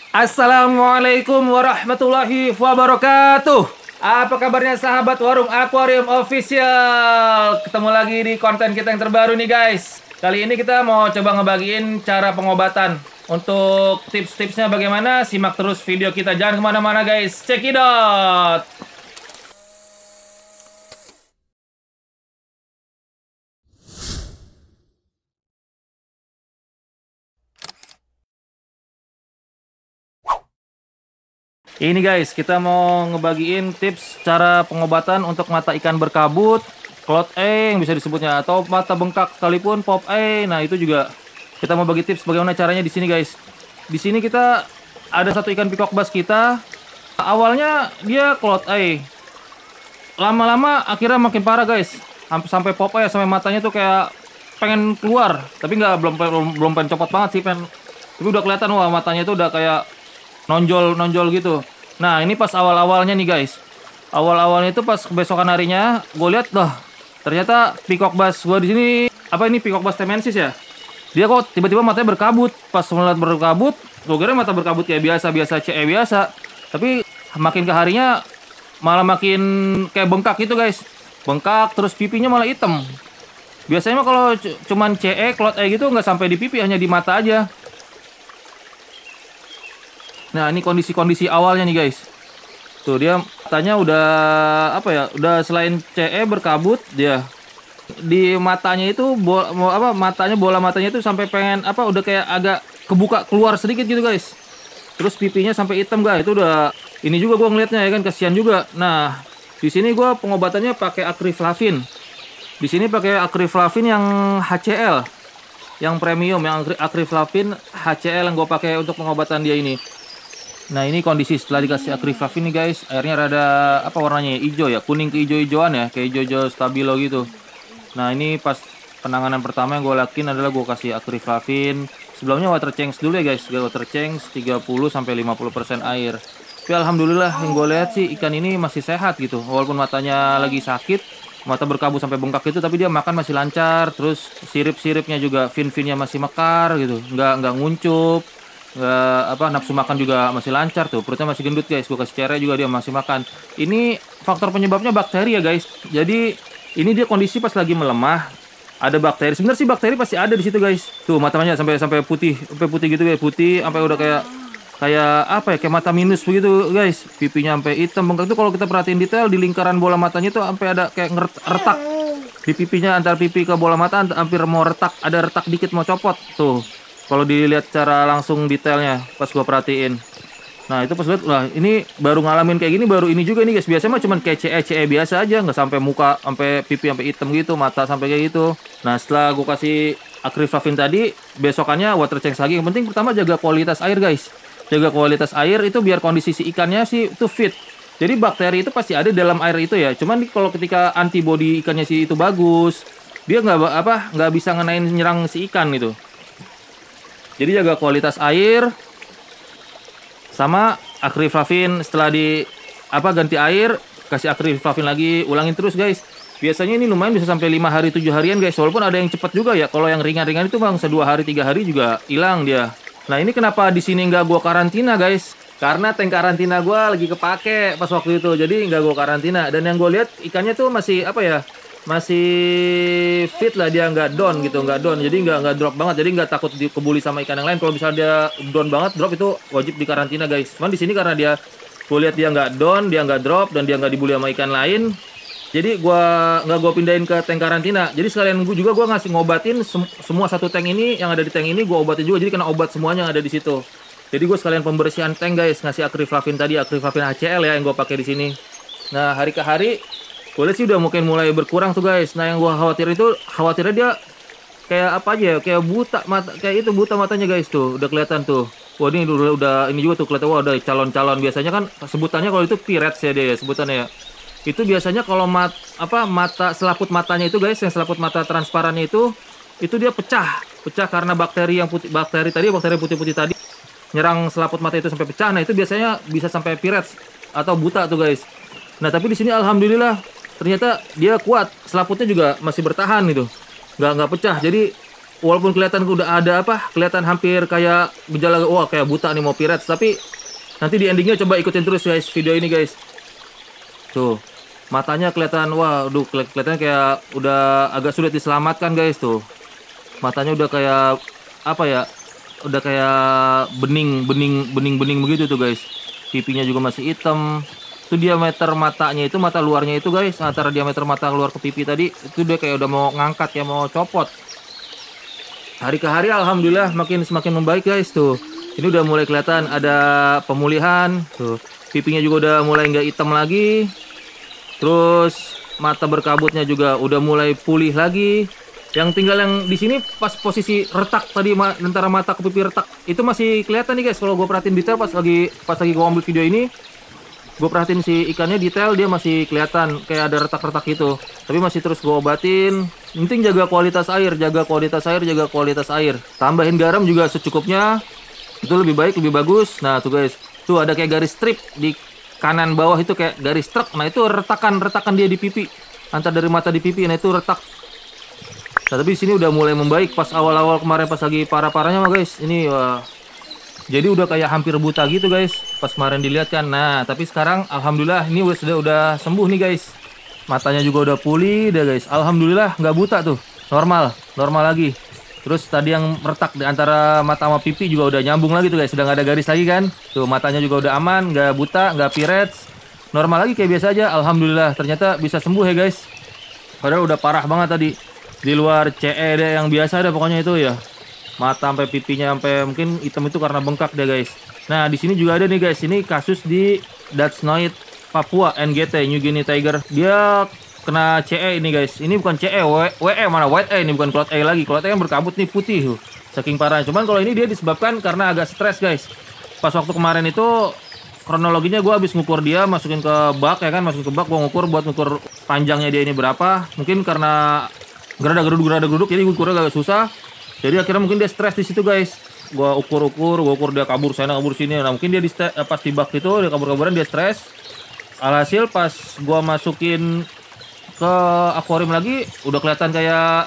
Assalamualaikum warahmatullahi wabarakatuh. Apa kabarnya sahabat Warung Aquarium Official? Ketemu lagi di konten kita yang terbaru nih guys. Kali ini kita mau coba ngebagiin cara pengobatan. Untuk tips-tipsnya bagaimana? Simak terus video kita. Jangan kemana-mana guys. Check it out. Ini guys, kita mau ngebagiin tips cara pengobatan untuk mata ikan berkabut, cloud eye yang bisa disebutnya, atau mata bengkak sekalipun pop eye. Nah, itu juga kita mau bagi tips bagaimana caranya di sini guys. Di sini kita ada satu ikan peacock bass kita. Awalnya dia cloud eye. Lama-lama akhirnya makin parah guys. Sampai pop eye, sampai matanya tuh kayak pengen keluar, tapi nggak belum pengen copot banget sih, tapi udah kelihatan wah matanya tuh udah kayak nonjol gitu. Nah, ini pas awal-awalnya nih guys. Awal-awalnya itu pas kebesokan harinya, gue lihat dah ternyata peacock bass gue di sini, apa ini peacock bass temensis ya? Dia kok tiba-tiba matanya berkabut. Pas melihat berkabut, gue kira mata berkabut kayak biasa CE biasa. Tapi makin ke harinya malah makin kayak bengkak gitu guys. Bengkak terus pipinya malah hitam. Biasanya mah kalau cuman CE, cloud eye gitu nggak sampai di pipi, hanya di mata aja. Nah, ini kondisi-kondisi awalnya nih guys. Tuh dia matanya udah apa ya? Udah selain CE berkabut, dia di matanya itu bola matanya itu sampai pengen udah kayak agak kebuka keluar sedikit gitu guys. Terus pipinya sampai hitam guys. Itu udah ini juga gua ngelihatnya ya kan, kasihan juga. Nah, di sini gua pengobatannya pakai akriflavin. Di sini pakai akriflavin yang HCl, yang premium, yang akriflavin HCl yang gua pakai untuk pengobatan dia ini. Nah, ini kondisi setelah dikasih akriflavin nih guys, airnya rada warnanya ya, hijau ya, kuning ke hijau-hijauan ya, kayak hijau-hijau stabilo gitu. Nah, ini pas penanganan pertama yang gue lakuin adalah gue kasih akriflavin. Sebelumnya water change dulu ya guys, water change 30-50% air. Tapi alhamdulillah yang gue lihat sih ikan ini masih sehat gitu, walaupun matanya lagi sakit, mata berkabut sampai bengkak gitu, tapi dia makan masih lancar. Terus sirip-siripnya juga, fin-finnya masih mekar gitu, nggak nguncup. Nafsu makan juga masih lancar tuh, perutnya masih gendut guys. Gue kasih cere juga dia masih makan. Ini faktor penyebabnya bakteri ya guys. Jadi ini dia kondisi pas lagi melemah, ada bakteri. Sebenarnya sih bakteri pasti ada di situ guys. Tuh matanya sampai putih gitu guys, putih sampai udah kayak kayak mata minus begitu guys. Pipinya sampai hitam bengkak. Itu kalau kita perhatiin detail di lingkaran bola matanya tuh sampai ada kayak retak di pipinya, antar pipi ke bola mata hampir mau retak, ada retak dikit mau copot tuh. Kalau dilihat secara langsung detailnya pas gua perhatiin. Nah, itu pas lihat, wah ini baru ngalamin kayak gini, baru ini juga nih guys. Biasanya mah cuman kayak CE biasa aja, nggak sampai muka, sampai pipi sampai hitam gitu, mata sampai kayak gitu. Nah, setelah gua kasih akriflavin tadi, besokannya water change lagi. Yang penting pertama jaga kualitas air guys. Jaga kualitas air itu biar kondisi si ikannya sih itu fit. Jadi bakteri itu pasti ada dalam air itu ya. Cuman kalau ketika antibody ikannya sih itu bagus, dia nggak bisa nyerang si ikan gitu. Jadi jaga kualitas air sama akriflavin. Setelah ganti air, kasih akriflavin lagi, ulangin terus guys. Biasanya ini lumayan bisa sampai 5 hari 7 harian guys. Walaupun ada yang cepat juga ya. Kalau yang ringan-ringan itu bang 2 hari 3 hari juga hilang dia. Nah, ini kenapa di sini nggak gua karantina guys? Karena tank karantina gua lagi kepake pas waktu itu. Jadi nggak gua karantina. Dan yang gue lihat ikannya tuh masih masih fit lah, dia nggak down gitu, jadi nggak drop banget, jadi nggak takut dikebuli sama ikan yang lain. Kalau misalnya dia down banget, drop, itu wajib dikarantina guys. Cuman di sini karena gue lihat dia nggak down, dia nggak drop, dan dia nggak dibully sama ikan lain, jadi gue pindahin ke tank karantina. Jadi sekalian gue ngasih ngobatin semua satu tank ini, yang ada di tank ini gue obatin juga, jadi kena obat semuanya yang ada di situ. Jadi gue sekalian pembersihan tank guys, ngasih akriflavin tadi, akriflavin HCl ya yang gue pakai di sini. Nah, hari ke hari gue sih udah mungkin mulai berkurang tuh guys. Nah, yang gue khawatirnya dia kayak kayak buta mata, kayak itu buta matanya guys. Tuh udah kelihatan tuh. Wah, ini udah ini juga tuh kelihatan. Wah, udah calon-calon. Biasanya kan sebutannya kalau itu Pirates ya dia sebutannya ya. Itu biasanya kalau mata selaput matanya itu guys, yang selaput mata transparannya itu dia pecah karena bakteri putih-putih tadi nyerang selaput mata itu sampai pecah. Nah, itu biasanya bisa sampai Pirates atau buta tuh guys. Nah, tapi di sini alhamdulillah ternyata dia kuat, selaputnya juga masih bertahan gitu, nggak pecah. Jadi walaupun kelihatan udah ada apa, kelihatan hampir kayak gejala wah kayak buta nih mau pirates, tapi nanti di endingnya coba ikutin terus guys video ini guys. Tuh, matanya kelihatan wah, aduh kelihatannya kayak udah agak sulit diselamatkan guys tuh. Matanya udah kayak apa ya? Udah kayak bening begitu tuh guys. Pipinya juga masih hitam. Itu diameter matanya itu, mata luarnya itu guys, antara diameter mata keluar ke pipi tadi itu udah kayak udah mau ngangkat ya, mau copot. Hari ke hari alhamdulillah semakin membaik guys tuh. Ini udah mulai kelihatan ada pemulihan tuh. Pipinya juga udah mulai nggak hitam lagi. Terus mata berkabutnya juga udah mulai pulih lagi. Yang tinggal yang di sini pas posisi retak tadi antara mata ke pipi retak itu masih kelihatan nih guys. Kalau gue perhatiin detail pas lagi gue ambil video ini, gue perhatiin si ikannya detail, dia masih kelihatan kayak ada retak-retak gitu. Tapi masih terus gue obatin. Penting jaga kualitas air, jaga kualitas air. Tambahin garam juga secukupnya. Itu lebih baik, lebih bagus. Nah tuh guys, tuh ada kayak garis strip di kanan bawah itu kayak garis truk. Nah itu retakan dia di pipi, antar dari mata di pipi. Nah itu retak. Nah tapi di sini udah mulai membaik. Pas awal-awal kemarin pas lagi parah-parahnya mah guys, ini wah, jadi udah kayak hampir buta gitu guys. Pas kemarin dilihat kan. Nah tapi sekarang alhamdulillah ini udah sembuh nih guys. Matanya juga udah pulih deh guys. Alhamdulillah nggak buta tuh, normal lagi. Terus tadi yang retak di antara mata sama pipi juga udah nyambung lagi tuh guys. Sudah nggak ada garis lagi kan. Tuh matanya juga udah aman, nggak buta, nggak pirates. Normal lagi kayak biasa aja. Alhamdulillah ternyata bisa sembuh ya guys. Padahal udah parah banget tadi. Di luar CE deh yang biasa deh pokoknya itu ya. Mata sampai pipinya sampai mungkin hitam itu karena bengkak deh guys. Nah di sini juga ada nih guys. Ini kasus di Dutch Noid Papua NGT, New Guinea Tiger. Dia kena CE ini guys. Ini bukan CE, WE mana White A, ini bukan Cloud A lagi. Cloud A yang berkabut nih putih tuh. Saking parah. Cuman kalau ini dia disebabkan karena agak stres guys. Pas waktu kemarin itu kronologinya gue habis ngukur dia, masukin ke bak ya kan, masukin ke bak gue ngukur buat ngukur panjangnya dia ini berapa. Mungkin karena gerada geruduk jadi ukurnya agak susah. Jadi akhirnya mungkin dia stres di situ guys. Gue ukur dia kabur sana kabur sini. Nah mungkin dia pas di bak itu dia kabur-kaburan, dia stres. Alhasil pas gue masukin ke akuarium lagi udah kelihatan kayak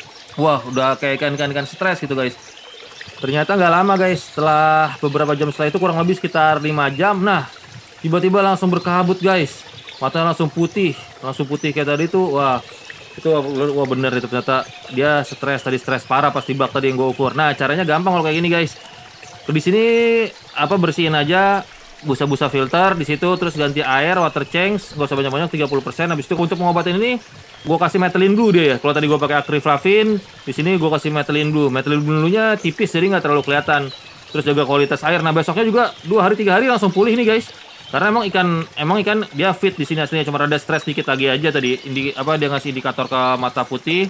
wah udah kayak ikan stres gitu guys. Ternyata nggak lama guys, setelah beberapa jam setelah itu kurang lebih sekitar 5 jam, nah tiba-tiba langsung berkabut guys, matanya langsung putih kayak tadi tuh. Wah itu wah bener itu, ternyata dia stres parah pas di bak tadi yang gue ukur. Nah caranya gampang kalau kayak gini guys. Di sini apa, bersihin aja busa-busa filter di situ, terus ganti air, water change, gak usah banyak-banyak, 30%. Habis itu untuk pengobatin ini gue kasih methylene blue dia ya. Kalau tadi gue pakai acriflavin, di sini gue kasih methylene blue. Methylene blue-nya tipis jadi nggak terlalu kelihatan. Terus jaga kualitas air. Nah besoknya juga 2 hari 3 hari langsung pulih nih guys. Karena emang ikan dia fit di sini aslinya, cuma rada stres dikit lagi aja tadi. Dia ngasih indikator ke mata putih.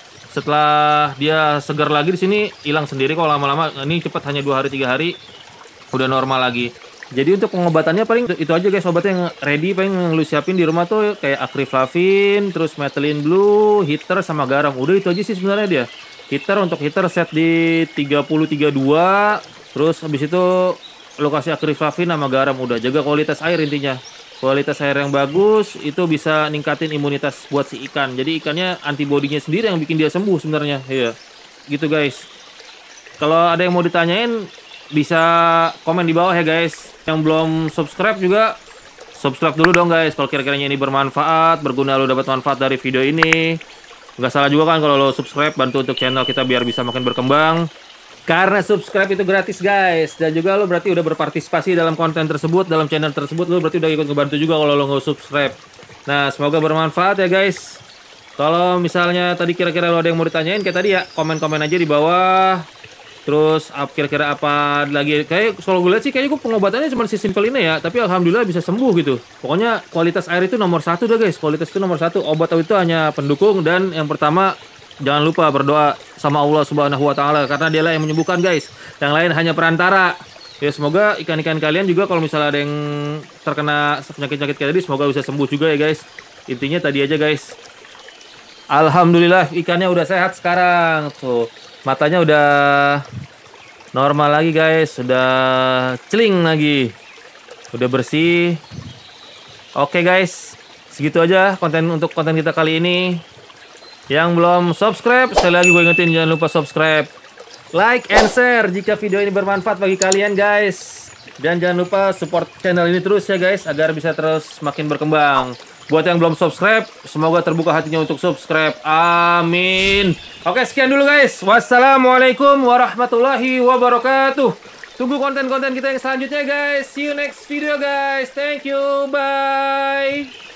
Setelah dia segar lagi di sini hilang sendiri kok lama-lama. Ini cepat, hanya 2 hari 3 hari udah normal lagi. Jadi untuk pengobatannya paling itu aja guys, obatnya yang ready paling lu siapin di rumah tuh kayak acriflavin, terus methylene blue, heater sama garam. Udah itu aja sih sebenarnya dia. Untuk heater set di 30-32, terus habis itu lokasi acriflavin sama garam. Udah jaga kualitas air intinya. Kualitas air yang bagus itu bisa ningkatin imunitas buat si ikan. Jadi ikannya antibodinya sendiri yang bikin dia sembuh sebenarnya. Iya. Gitu guys. Kalau ada yang mau ditanyain bisa komen di bawah ya guys. Yang belum subscribe juga subscribe dulu dong guys. Kalau kira-kiranya ini bermanfaat, berguna, lo dapat manfaat dari video ini. Nggak salah juga kan kalau lo subscribe, bantu untuk channel kita biar bisa makin berkembang. Karena subscribe itu gratis guys. Dan juga lo berarti udah berpartisipasi dalam konten tersebut, dalam channel tersebut. Lo berarti udah ikut ngebantu juga kalau lo nggak subscribe. Nah semoga bermanfaat ya guys. Kalau misalnya tadi kira-kira lo ada yang mau ditanyain kayak tadi ya, komen-komen aja di bawah. Terus kira-kira apa lagi, kayak kalau gue lihat sih kayaknya gue pengobatannya cuma simpel ini ya, tapi alhamdulillah bisa sembuh gitu. Pokoknya kualitas air itu nomor 1 dah guys, kualitas itu nomor 1. Obat itu hanya pendukung, dan yang pertama jangan lupa berdoa sama Allah Subhanahu wa taala, karena dialah yang menyembuhkan guys. Yang lain hanya perantara. Ya semoga ikan-ikan kalian juga kalau misalnya ada yang terkena penyakit-penyakit kayak tadi, semoga bisa sembuh juga ya guys. Intinya tadi aja guys. Alhamdulillah ikannya udah sehat sekarang tuh. Matanya udah normal lagi guys, udah celing lagi, udah bersih. Oke guys, segitu aja konten kita kali ini. Yang belum subscribe, sekali lagi gue ingetin jangan lupa subscribe, like and share jika video ini bermanfaat bagi kalian guys. Dan jangan lupa support channel ini terus ya guys, agar bisa terus makin berkembang. Buat yang belum subscribe, semoga terbuka hatinya untuk subscribe. Amin. Oke, sekian dulu guys. Wassalamualaikum warahmatullahi wabarakatuh. Tunggu konten-konten kita yang selanjutnya guys. See you next video guys. Thank you. Bye.